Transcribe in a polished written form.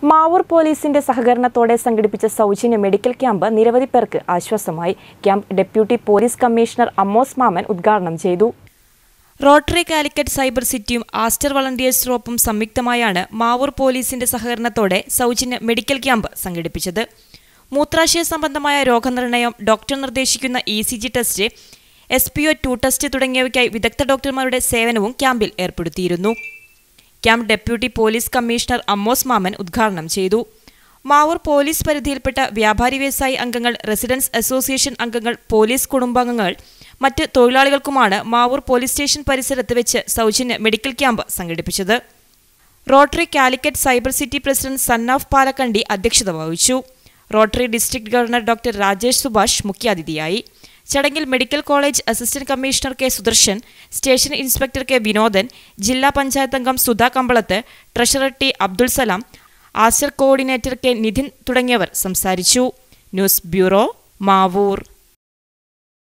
മാവൂർ പോലീസിന്റെ സഹകരണത്തോടെ സംഘടിപ്പിച്ച സൗജന്യ മെഡിക്കൽ ക്യാമ്പ് നിരവധി പേർക്ക് ആശ്വാസമായി. Camp deputy police commissioner Amos Mammen ഉദ്ഘാടനം ചെയ്തു. റോട്ടറി കാലിക്കറ്റ് സൈബർ സിറ്റിയും ആസ്റ്റർ വളണ്ടിയേഴ്സിനൊപ്പം സംയുക്തമായാണ് മാവൂർ പോലീസിന്റെ സഹകരണത്തോടെ സൗജന്യ മെഡിക്കൽ ക്യാമ്പ് സംഘടിപ്പിച്ചത്. മൂത്രാശയ സംബന്ധമായ രോഗനിർണയം, ഡോക്ടർ നിർദ്ദേശിക്കുന്ന ECG ടെസ്റ്റ്, SPO2 ടെസ്റ്റ് തുടങ്ങിയവയ്ക്കായി വിദഗ്ധ ഡോക്ടർമാരുടെ സേവനവും ക്യാമ്പിൽ ഏർപ്പെടുത്തിയിരുന്നു. Camp deputy police commissioner Amos Mammen ഉദ്ഘാടനം ചെയ്തു. മാവൂർ പോലീസ് പരിധിയിൽപ്പെട്ട വ്യാപാരി വ്യവസായി അംഗങ്ങൾ, റെസിഡൻസ് അസോസിയേഷൻ അംഗങ്ങൾ, പോലീസ് കുടുംബാംഗങ്ങൾ, മറ്റ് തൊഴിലാളികൾക്കുമാണ് മാവൂർ പോലീസ് സ്റ്റേഷൻ പരിസരത്ത് വെച്ച് സൗജന്യ മെഡിക്കൽ ക്യാമ്പ് സംഘടിപ്പിച്ചത്. Rotary Calicut cyber city president Sannaf Palakkandi അധ്യക്ഷത വഹിച്ചു. Rotary district governor doctor Rajesh Subhash മുഖ്യാതിഥിയായി. ചടങ്ങിൽ medical college assistant commissioner K Sudarshan, station inspector K Vinodan, ജില്ലാ പഞ്ചായത്ത് അംഗം Sudha Kambalath, treasurer T Abdul Salam, Aster coordinator K Nidhin തുടങ്ങിയവർ സംസാരിച്ചു. News bureau, Mavoor.